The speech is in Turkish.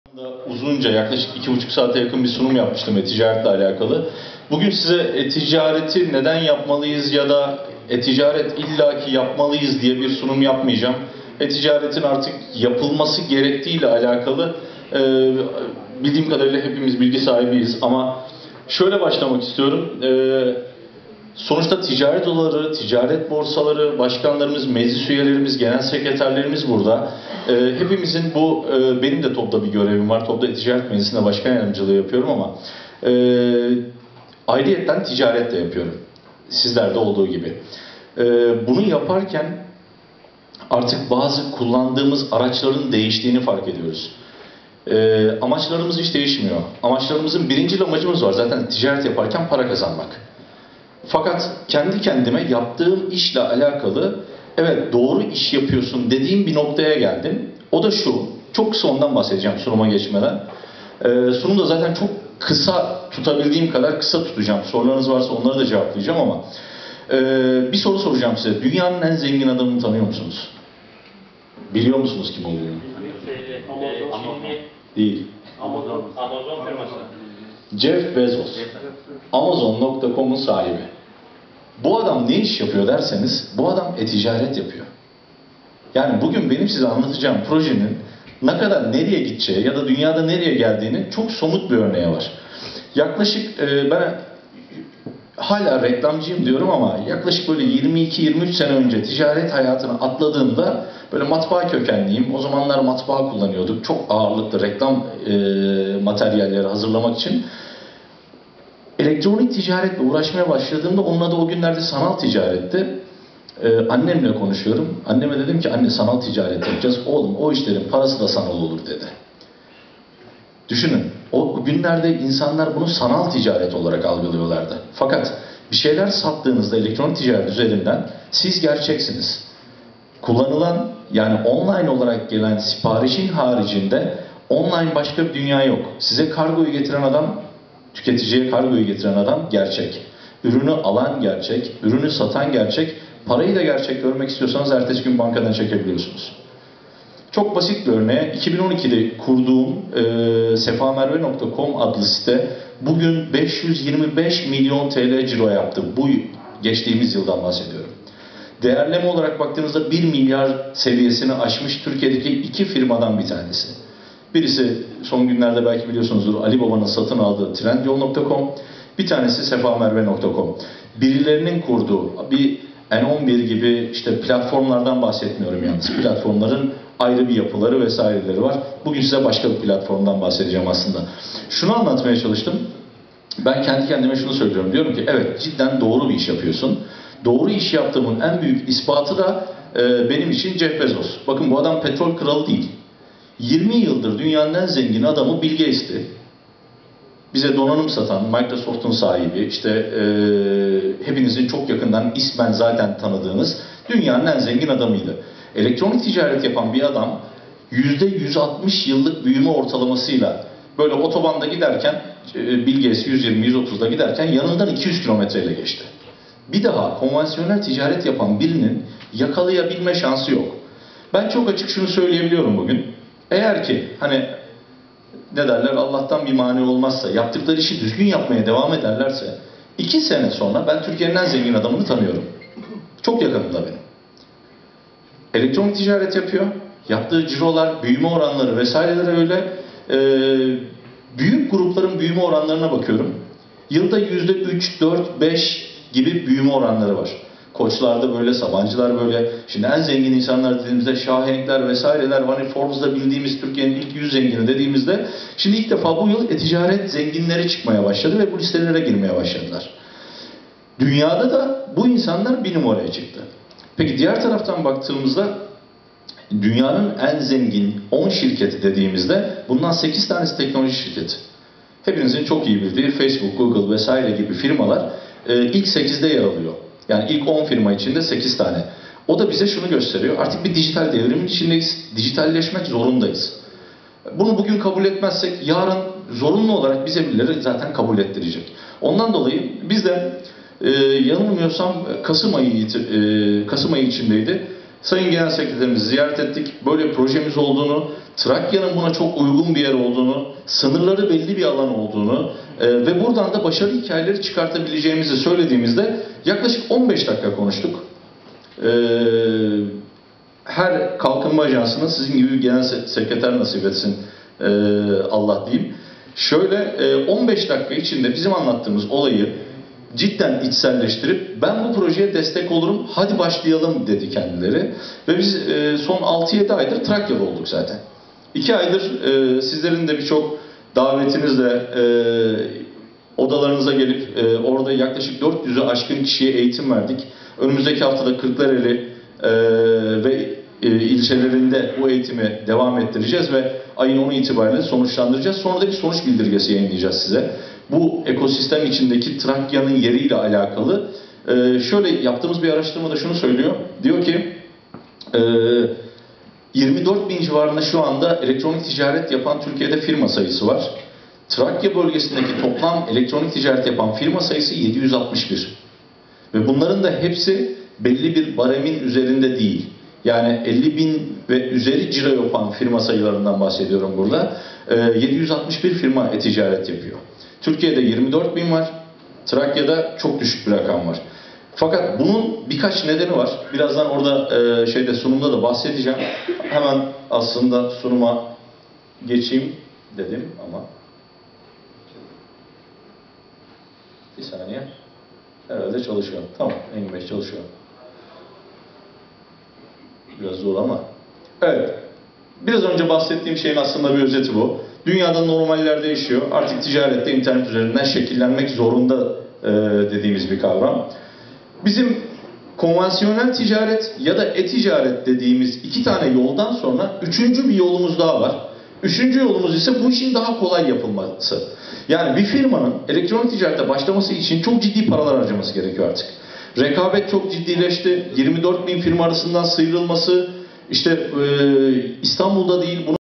Uzunca yaklaşık 2,5 saate yakın bir sunum yapmıştım ticaretle alakalı. Bugün size ticareti neden yapmalıyız ya da ticaret illaki yapmalıyız diye bir sunum yapmayacağım. Ticaretin artık yapılması gerektiğiyle alakalı bildiğim kadarıyla hepimiz bilgi sahibiyiz ama şöyle başlamak istiyorum. Sonuçta ticaret odaları, ticaret borsaları, başkanlarımız, meclis üyelerimiz, genel sekreterlerimiz burada. Hepimizin bu, benim de TOB'da bir görevim var. TOB'da Ticaret Meclisi'nde başkan yardımcılığı yapıyorum ama ayrıyetten ticaret de yapıyorum. Sizlerde olduğu gibi. Bunu yaparken artık bazı kullandığımız araçların değiştiğini fark ediyoruz. Amaçlarımız hiç değişmiyor. Amaçlarımızın birincil amacımız var. Zaten ticaret yaparken para kazanmak. Fakat kendi kendime yaptığım işle alakalı evet doğru iş yapıyorsun dediğim bir noktaya geldim. O da şu, çok kısa ondan bahsedeceğim sunuma geçmeden. Sunumda zaten çok kısa tutabildiğim kadar kısa tutacağım. Sorularınız varsa onları da cevaplayacağım ama bir soru soracağım size. Dünyanın en zengin adamını tanıyor musunuz? Biliyor musunuz kim olduğunu? Amazon Değil. Amazon firması. Jeff Bezos. Amazon.com'un sahibi. Bu adam ne iş yapıyor derseniz, bu adam ticaret yapıyor. Yani bugün benim size anlatacağım projenin ne kadar nereye gideceği ya da dünyada nereye geldiğini çok somut bir örneği var. Yaklaşık ben hala reklamcıyım diyorum ama yaklaşık böyle 22-23 sene önce ticaret hayatına atladığımda böyle matbaa kökenliyim. O zamanlar matbaa kullanıyorduk. Çok ağırlıklı reklam materyalleri hazırlamak için. Elektronik ticaretle uğraşmaya başladığımda onun adı o günlerde sanal ticaretti. Annemle konuşuyorum. Anneme dedim ki anne sanal ticaret yapacağız. Oğlum o işlerin parası da sanal olur dedi. Düşünün o günlerde insanlar bunu sanal ticaret olarak algılıyorlardı. Fakat bir şeyler sattığınızda elektronik ticaret üzerinden siz gerçeksiniz. Kullanılan yani online olarak gelen siparişin haricinde online başka bir dünya yok. Size kargoyu getiren adam, tüketiciye kargoyu getiren adam gerçek. Ürünü alan gerçek, ürünü satan gerçek. Parayı da gerçek görmek istiyorsanız ertesi gün bankadan çekebiliyorsunuz. Çok basit bir örneğe 2012'de kurduğum sefamerve.com adlı site bugün 525 milyon TL ciro yaptı. Bu geçtiğimiz yıldan bahsediyorum. Değerleme olarak baktığınızda 1 milyar seviyesini aşmış Türkiye'deki 2 firmadan bir tanesi. Birisi son günlerde belki biliyorsunuzdur Ali Baba'nın satın aldığı Trendyol.com, bir tanesi sefamerve.com. Birilerinin kurduğu bir N11 gibi işte platformlardan bahsetmiyorum yalnız. Platformların ayrı bir yapıları vesaireleri var. Bugün size başka bir platformdan bahsedeceğim aslında. Şunu anlatmaya çalıştım. Ben kendi kendime şunu söylüyorum. Diyorum ki evet cidden doğru bir iş yapıyorsun. Doğru iş yaptığımın en büyük ispatı da benim için Jeff Bezos. Bakın bu adam petrol kralı değil. 20 yıldır dünyanın en zengin adamı Bill Gates'ti. Bize donanım satan Microsoft'un sahibi, işte hepinizin çok yakından ismen zaten tanıdığınız dünyanın en zengin adamıydı. Elektronik ticaret yapan bir adam %160 yıllık büyüme ortalamasıyla böyle otobanda giderken Bill Gates 120-130'da giderken yanından 200 kilometreyle geçti. Bir daha konvansiyonel ticaret yapan birinin yakalayabilme şansı yok. Ben çok açık şunu söyleyebiliyorum bugün. Eğer ki hani ne derler Allah'tan bir mani olmazsa yaptıkları işi düzgün yapmaya devam ederlerse 2 sene sonra ben Türkiye'nin en zengin adamını tanıyorum. Çok yakınımda benim. Elektronik ticaret yapıyor. Yaptığı cirolar, büyüme oranları vesaireler öyle. Büyük grupların büyüme oranlarına bakıyorum. Yılda %3, 4, 5 gibi büyüme oranları var. Koçlarda böyle, Sabancılar böyle. Şimdi en zengin insanlar dediğimizde Şahenkler vesaireler var. Forbes'da bildiğimiz Türkiye'nin ilk 100 zengini dediğimizde şimdi ilk defa bu yıl ticaret zenginleri çıkmaya başladı ve bu listelere girmeye başladılar. Dünyada da bu insanlar bir numaraya çıktı. Peki diğer taraftan baktığımızda dünyanın en zengin 10 şirketi dediğimizde bundan 8 tanesi teknoloji şirketi. Hepinizin çok iyi bildiği Facebook, Google vesaire gibi firmalar ilk 8'de yer alıyor. Yani ilk 10 firma içinde 8 tane. O da bize şunu gösteriyor. Artık bir dijital devrimin içindeyiz. Dijitalleşmek zorundayız. Bunu bugün kabul etmezsek yarın zorunlu olarak bize birileri zaten kabul ettirecek. Ondan dolayı biz de yanılmıyorsam Kasım ayı içindeydi. Sayın Genel Sekreterimizi ziyaret ettik. Böyle bir projemiz olduğunu, Trakya'nın buna çok uygun bir yer olduğunu, sınırları belli bir alan olduğunu ve buradan da başarı hikayeleri çıkartabileceğimizi söylediğimizde yaklaşık 15 dakika konuştuk. Her kalkınma ajansına sizin gibi bir genel sekreter nasip etsin Allah diyeyim. Şöyle 15 dakika içinde bizim anlattığımız olayı cidden içselleştirip ben bu projeye destek olurum, hadi başlayalım dedi kendileri. Ve biz son 6-7 aydır Trakya'da olduk zaten. 2 aydır sizlerin de birçok davetinizle odalarınıza gelip orada yaklaşık 400'ü aşkın kişiye eğitim verdik. Önümüzdeki haftada Kırklareli ve ilçelerinde bu eğitimi devam ettireceğiz ve ayın 10'u itibariyle sonuçlandıracağız. Sonra da bir sonuç bildirgesi yayınlayacağız size. Bu ekosistem içindeki Trakya'nın yeriyle alakalı. Şöyle yaptığımız bir araştırmada şunu söylüyor. Diyor ki 24 bin civarında şu anda elektronik ticaret yapan Türkiye'de firma sayısı var. Trakya bölgesindeki toplam elektronik ticaret yapan firma sayısı 761. Ve bunların da hepsi belli bir baremin üzerinde değil. Yani 50 bin ve üzeri ciro yapan firma sayılarından bahsediyorum burada. 761 firma e-ticaret yapıyor. Türkiye'de 24 bin var. Trakya'da çok düşük bir rakam var. Fakat bunun birkaç nedeni var. Birazdan orada sunumda da bahsedeceğim. Hemen aslında sunuma geçeyim dedim ama bir saniye. Herhalde çalışıyor. Tamam, Engin Bey çalışıyor. Biraz zor ama. Evet. Biraz önce bahsettiğim şeyin aslında bir özeti bu. Dünyada normaller değişiyor. Artık ticarette internet üzerinden şekillenmek zorunda dediğimiz bir kavram. Bizim konvansiyonel ticaret ya da e-ticaret dediğimiz 2 tane yoldan sonra 3. bir yolumuz daha var. 3. yolumuz ise bu işin daha kolay yapılması. Yani bir firmanın elektronik ticarete başlaması için çok ciddi paralar harcaması gerekiyor artık. Rekabet çok ciddileşti. 24 bin firma arasından sıyrılması, İstanbul'da değil, bunu